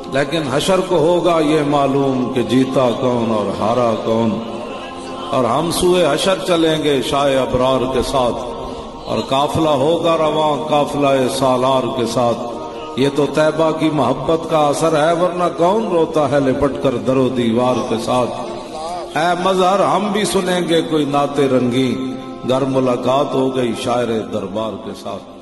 لیکن حشر کو ہوگا یہ معلوم کہ جیتا کون اور ہارا کون، اور ہم سوئے حشر چلیں گے شاہ ابرار کے ساتھ، اور قافلہ ہوگا رواں قافلہ سالار کے ساتھ۔ یہ تو طیبہ کی محبت کا اثر ہے، ورنہ کون روتا ہے لپٹ کر در و دیوار کے ساتھ۔ اے مظہر ہم بھی سنیں گے کوئی نعت رنگی، گر ملاقات ہو گئی شاعر دربار کے ساتھ۔